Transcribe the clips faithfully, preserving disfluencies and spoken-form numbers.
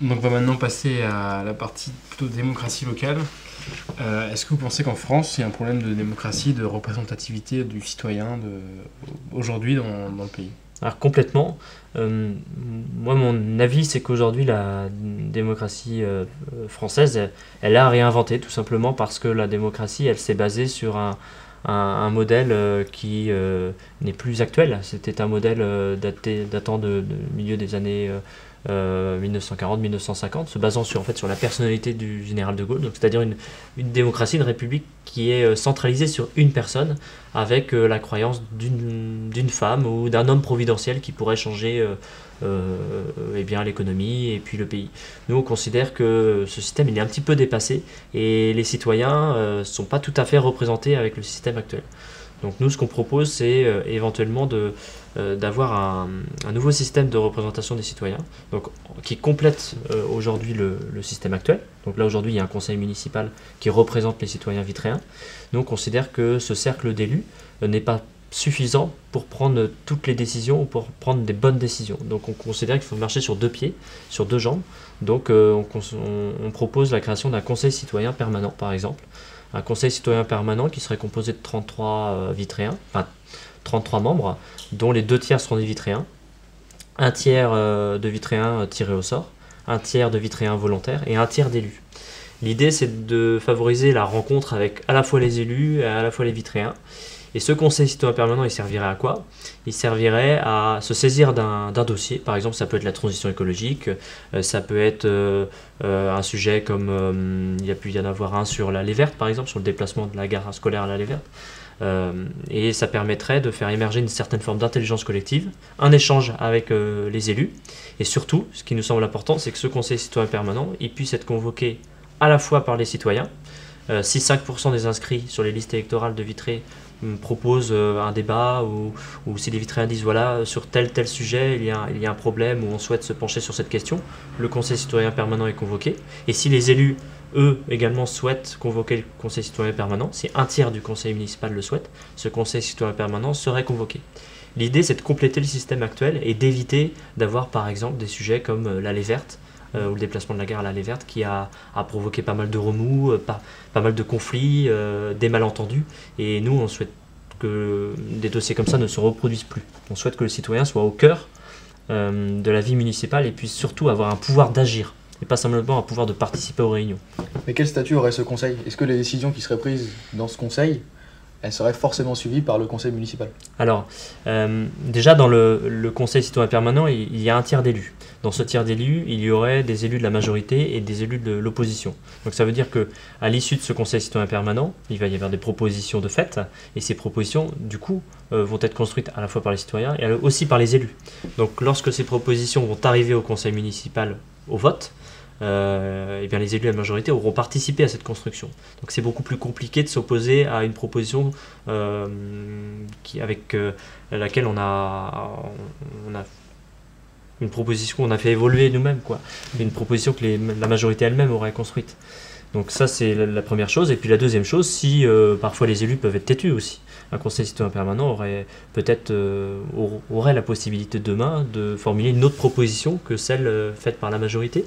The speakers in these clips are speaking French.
Donc on va maintenant passer à la partie plutôt démocratie locale. Euh, Est-ce que vous pensez qu'en France, il y a un problème de démocratie, de représentativité du citoyen de... aujourd'hui dans, dans le pays? Alors complètement. Euh, moi, mon avis, c'est qu'aujourd'hui, la démocratie euh, française, elle, elle a réinventé, tout simplement parce que la démocratie, elle s'est basée sur un, un, un modèle euh, qui euh, n'est plus actuel. C'était un modèle euh, daté, datant de, de milieu des années euh, euh, mille neuf cent quarante mille neuf cent cinquante, se basant sur, en fait, sur la personnalité du général de Gaulle. Donc, c'est-à-dire une, une démocratie, une république qui est euh, centralisée sur une personne, avec euh, la croyance d'une d'une femme ou d'un homme providentiel qui pourrait changer euh, euh, eh bien, l'économie et puis le pays. Nous, on considère que ce système il est un petit peu dépassé et les citoyens ne euh, sont pas tout à fait représentés avec le système actuel. Donc nous, ce qu'on propose, c'est euh, éventuellement de, euh, d'avoir un, un nouveau système de représentation des citoyens, donc, qui complète euh, aujourd'hui le, le système actuel. Donc là, aujourd'hui, il y a un conseil municipal qui représente les citoyens vitréens. Nous, on considère que ce cercle d'élus euh, n'est pas suffisant pour prendre toutes les décisions ou pour prendre des bonnes décisions. Donc on considère qu'il faut marcher sur deux pieds, sur deux jambes. Donc euh, on, on, on propose la création d'un conseil citoyen permanent, par exemple. Un conseil citoyen permanent qui serait composé de trente-trois euh, vitréens, enfin trente-trois membres, dont les deux tiers seront des vitréens, un tiers euh, de vitréens tirés au sort, un tiers de vitréens volontaires et un tiers d'élus. L'idée, c'est de favoriser la rencontre avec à la fois les élus et à la fois les vitréens. Et ce conseil citoyen permanent, il servirait à quoi? Il servirait à se saisir d'un d'un dossier. Par exemple, ça peut être la transition écologique, euh, ça peut être euh, euh, un sujet comme euh, il y a pu y en avoir un sur l'allée verte, par exemple, sur le déplacement de la gare scolaire à l'allée verte. Euh, et ça permettrait de faire émerger une certaine forme d'intelligence collective, un échange avec euh, les élus. Et surtout, ce qui nous semble important, c'est que ce conseil citoyen permanent, il puisse être convoqué à la fois par les citoyens. Euh, si cinq pour cent des inscrits sur les listes électorales de Vitré propose euh, un débat ou, ou si les vitréens disent voilà sur tel tel sujet il y, a, il y a un problème ou on souhaite se pencher sur cette question, le conseil citoyen permanent est convoqué. Et si les élus eux également souhaitent convoquer le conseil citoyen permanent, si un tiers du conseil municipal le souhaite, ce conseil citoyen permanent serait convoqué. L'idée, c'est de compléter le système actuel et d'éviter d'avoir par exemple des sujets comme euh, l'allée verte Euh, ou le déplacement de la gare à l'allée verte qui a, a provoqué pas mal de remous, euh, pas, pas mal de conflits, euh, des malentendus. Et nous, on souhaite que des dossiers comme ça ne se reproduisent plus. On souhaite que le citoyen soit au cœur euh, de la vie municipale et puisse surtout avoir un pouvoir d'agir et pas simplement un pouvoir de participer aux réunions. Mais quel statut aurait ce conseil? Est-ce que les décisions qui seraient prises dans ce conseil, elles seraient forcément suivies par le conseil municipal? Alors, euh, déjà dans le, le conseil citoyen permanent, il, il y a un tiers d'élus. Dans ce tiers d'élus, il y aurait des élus de la majorité et des élus de l'opposition. Donc ça veut dire qu'à l'issue de ce conseil citoyen permanent, il va y avoir des propositions de fait, et ces propositions, du coup, euh, vont être construites à la fois par les citoyens et aussi par les élus. Donc lorsque ces propositions vont arriver au conseil municipal au vote, Euh, et bien les élus de la majorité auront participé à cette construction. Donc c'est beaucoup plus compliqué de s'opposer à une proposition euh, qui, avec euh, laquelle on a, on a une proposition qu'on a fait évoluer nous-mêmes, quoi. Une proposition que les, la majorité elle-même aurait construite. Donc ça c'est la, la première chose. Et puis la deuxième chose, si euh, parfois les élus peuvent être têtus aussi. Un conseil citoyen permanent aurait peut-être euh, aurait la possibilité demain de formuler une autre proposition que celle euh, faite par la majorité.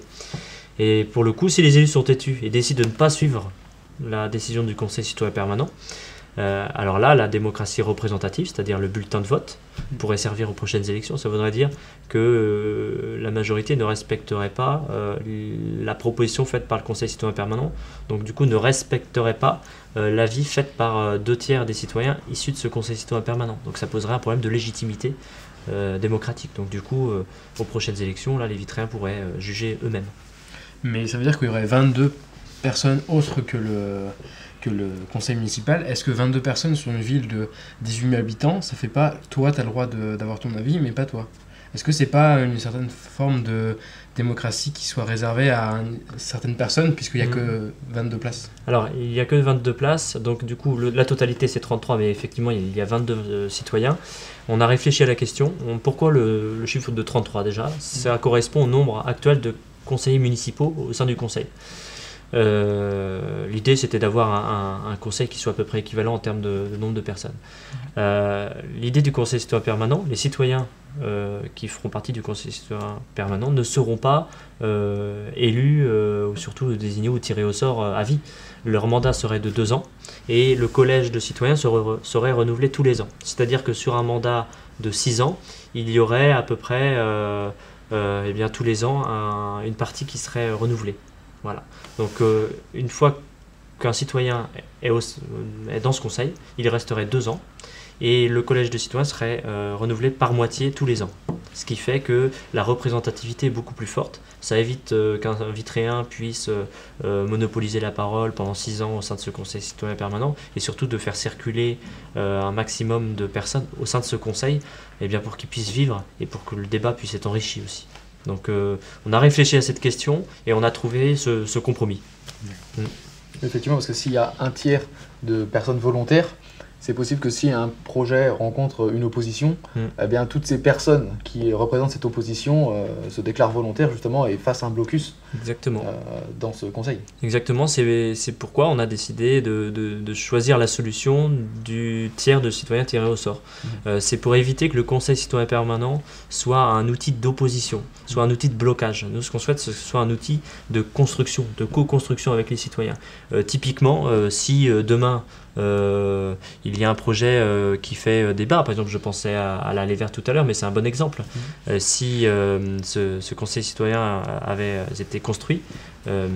Et pour le coup, si les élus sont têtus et décident de ne pas suivre la décision du conseil citoyen permanent, euh, alors là, la démocratie représentative, c'est-à-dire le bulletin de vote, pourrait servir aux prochaines élections. Ça voudrait dire que euh, la majorité ne respecterait pas euh, la proposition faite par le conseil citoyen permanent, donc du coup ne respecterait pas euh, l'avis fait par euh, deux tiers des citoyens issus de ce conseil citoyen permanent. Donc ça poserait un problème de légitimité euh, démocratique. Donc du coup, euh, aux prochaines élections, là, les vitréens pourraient euh, juger eux-mêmes. Mais ça veut dire qu'il y aurait vingt-deux personnes autres que le, que le conseil municipal. Est-ce que vingt-deux personnes sur une ville de dix-huit mille habitants, ça fait pas toi, tu as le droit de, d'avoir ton avis, mais pas toi? Est-ce que c'est pas une certaine forme de démocratie qui soit réservée à une, certaines personnes, puisqu'il n'y a mmh. que vingt-deux places? Alors, il n'y a que vingt-deux places, donc du coup, le, la totalité c'est trente-trois, mais effectivement, il y a vingt-deux euh, citoyens. On a réfléchi à la question. On, pourquoi le, le chiffre de trente-trois déjà? Ça correspond au nombre actuel de conseillers municipaux au sein du conseil. Euh, L'idée, c'était d'avoir un, un, un conseil qui soit à peu près équivalent en termes de, de nombre de personnes. Euh, L'idée du conseil citoyen permanent, les citoyens euh, qui feront partie du conseil citoyen permanent ne seront pas euh, élus, euh, ou surtout désignés ou tirés au sort euh, à vie. Leur mandat serait de deux ans et le collège de citoyens serait, serait renouvelé tous les ans. C'est-à-dire que sur un mandat de six ans, il y aurait à peu près euh, euh, eh bien, tous les ans un, une partie qui serait renouvelée. Voilà. Donc euh, une fois qu'un citoyen est, au, est dans ce conseil, il resterait deux ans et le collège de citoyens serait euh, renouvelé par moitié tous les ans. Ce qui fait que la représentativité est beaucoup plus forte. Ça évite euh, qu'un vitréen puisse euh, monopoliser la parole pendant six ans au sein de ce conseil citoyen permanent et surtout de faire circuler euh, un maximum de personnes au sein de ce conseil eh bien, pour qu'ils puissent vivre et pour que le débat puisse être enrichi aussi. Donc euh, on a réfléchi à cette question et on a trouvé ce, ce compromis. Mmh. Effectivement, parce que s'il y a un tiers de personnes volontaires, c'est possible que si un projet rencontre une opposition, mmh. eh bien, toutes ces personnes qui représentent cette opposition euh, se déclarent volontaires justement et fassent un blocus. Exactement. Euh, dans ce conseil. Exactement, c'est pourquoi on a décidé de, de, de choisir la solution du tiers de citoyens tirés au sort. Mmh. Euh, c'est pour éviter que le conseil citoyen permanent soit un outil d'opposition, soit un outil de blocage. Nous, ce qu'on souhaite, c'est que ce soit un outil de construction, de co-construction avec les citoyens. Euh, typiquement, euh, si euh, demain, Euh, il y a un projet euh, qui fait euh, débat, par exemple je pensais à, à l'allée verte tout à l'heure, mais c'est un bon exemple. Mmh. Euh, si euh, ce, ce conseil citoyen avait été construit, euh,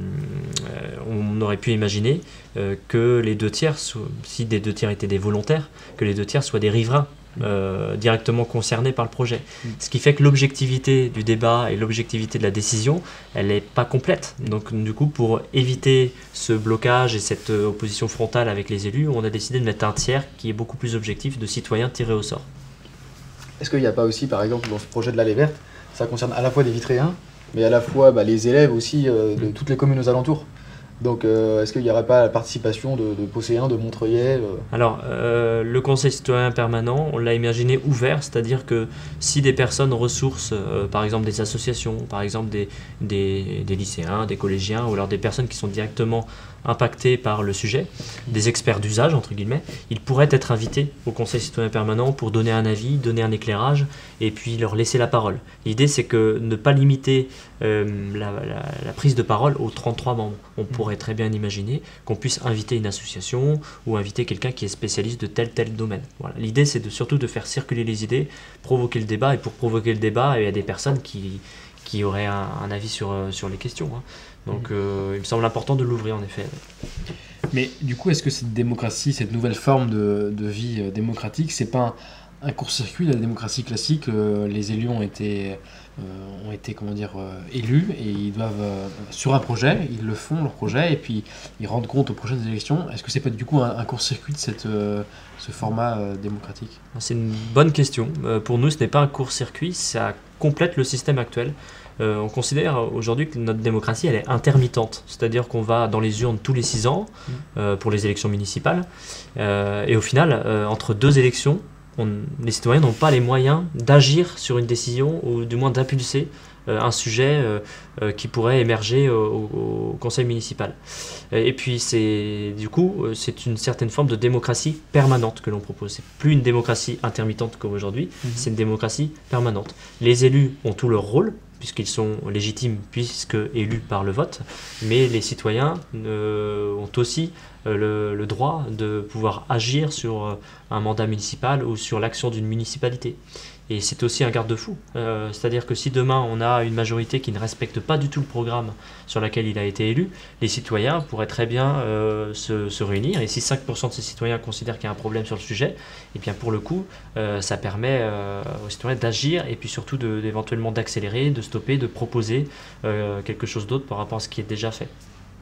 on aurait pu imaginer euh, que les deux tiers, si des deux tiers étaient des volontaires, que les deux tiers soient des riverains. Euh, directement concernés par le projet. Mmh. Ce qui fait que l'objectivité du débat et l'objectivité de la décision, elle n'est pas complète. Donc du coup, pour éviter ce blocage et cette opposition frontale avec les élus, on a décidé de mettre un tiers qui est beaucoup plus objectif de citoyens tirés au sort. Est-ce qu'il n'y a pas aussi, par exemple, dans ce projet de l'allée verte, ça concerne à la fois des vitréens, mais à la fois bah, les élèves aussi euh, de mmh. toutes les communes aux alentours? Donc, euh, est-ce qu'il n'y aurait pas la participation de, de Pocéens, de Montreuil euh... Alors, euh, le conseil citoyen permanent, on l'a imaginé ouvert, c'est-à-dire que si des personnes ressources, euh, par exemple des associations, par exemple des, des, des lycéens, des collégiens, ou alors des personnes qui sont directement impactées par le sujet, des experts d'usage, entre guillemets, ils pourraient être invités au conseil citoyen permanent pour donner un avis, donner un éclairage, et puis leur laisser la parole. L'idée, c'est que ne pas limiter euh, la, la, la prise de parole aux trente-trois membres. On pourrait très bien imaginer qu'on puisse inviter une association ou inviter quelqu'un qui est spécialiste de tel tel domaine. Voilà. L'idée, c'est de, surtout de faire circuler les idées, provoquer le débat, et pour provoquer le débat, il y a des personnes qui, qui auraient un, un avis sur, sur les questions. Hein. Donc euh, il me semble important de l'ouvrir en effet. Mais du coup, est-ce que cette démocratie, cette nouvelle forme de, de vie euh, démocratique, c'est pas un, un court-circuit de la démocratie classique? euh, Les élus ont été, euh, ont été comment dire, euh, élus et ils doivent, euh, sur un projet, ils le font, leur projet, et puis ils rendent compte aux prochaines élections. Est-ce que c'est pas du coup un, un court-circuit de cette, euh, ce format euh, démocratique? C'est une bonne question. Euh, pour nous, ce n'est pas un court-circuit, ça complète le système actuel. Euh, on considère aujourd'hui que notre démocratie elle est intermittente, c'est-à-dire qu'on va dans les urnes tous les six ans euh, pour les élections municipales euh, et au final, euh, entre deux élections, on, les citoyens n'ont pas les moyens d'agir sur une décision ou du moins d'impulser euh, un sujet euh, euh, qui pourrait émerger au, au, au conseil municipal. Et puis c'est du coup c'est une certaine forme de démocratie permanente que l'on propose. C'est plus une démocratie intermittente comme aujourd'hui, mmh. c'est une démocratie permanente. Les élus ont tout leur rôle, puisqu'ils sont légitimes, puisque élus par le vote, mais les citoyens euh, ont aussi euh, le, le droit de pouvoir agir sur euh, un mandat municipal ou sur l'action d'une municipalité. Et c'est aussi un garde-fou, euh, c'est-à-dire que si demain on a une majorité qui ne respecte pas du tout le programme sur lequel il a été élu, les citoyens pourraient très bien euh, se, se réunir, et si cinq pour cent de ces citoyens considèrent qu'il y a un problème sur le sujet, et bien pour le coup, euh, ça permet euh, aux citoyens d'agir, et puis surtout de, d'éventuellement d'accélérer, de stopper, de proposer euh, quelque chose d'autre par rapport à ce qui est déjà fait.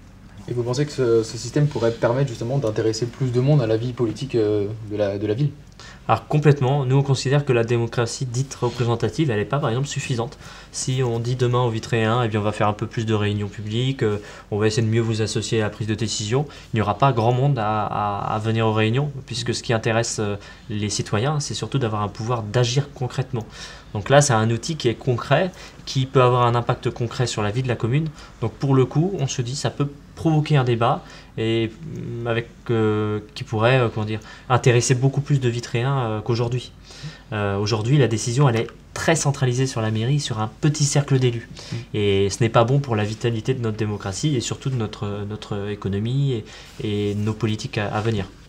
Et vous pensez que ce, ce système pourrait permettre justement d'intéresser plus de monde à la vie politique euh, de, la, de la ville? Alors complètement, nous on considère que la démocratie dite représentative, elle n'est pas par exemple suffisante. Si on dit demain aux Vitréens, eh bien on va faire un peu plus de réunions publiques, euh, on va essayer de mieux vous associer à la prise de décision, il n'y aura pas grand monde à, à, à venir aux réunions, puisque ce qui intéresse euh, les citoyens, c'est surtout d'avoir un pouvoir d'agir concrètement. Donc là, c'est un outil qui est concret, qui peut avoir un impact concret sur la vie de la commune. Donc pour le coup, on se dit ça peut provoquer un débat et avec euh, qui pourrait euh, comment dire, intéresser beaucoup plus de Vitréens euh, qu'aujourd'hui. Euh, aujourd'hui, la décision, elle est très centralisée sur la mairie, sur un petit cercle d'élus. Mmh. Et ce n'est pas bon pour la vitalité de notre démocratie et surtout de notre, notre économie et, et nos politiques à, à venir.